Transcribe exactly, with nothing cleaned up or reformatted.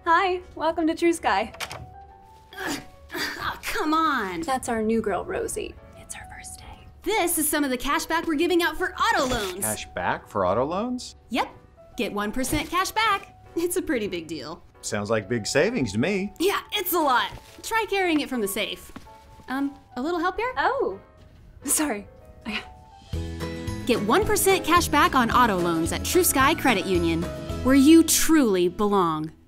Hi, welcome to True Sky. Oh, come on. That's our new girl, Rosie. It's her first day. This is some of the cash back we're giving out for auto loans. Cash back for auto loans? Yep, get one percent cash back. It's a pretty big deal. Sounds like big savings to me. Yeah, it's a lot. Try carrying it from the safe. Um, a little help here? Oh, sorry. Get one percent cash back on auto loans at True Sky Credit Union, where you truly belong.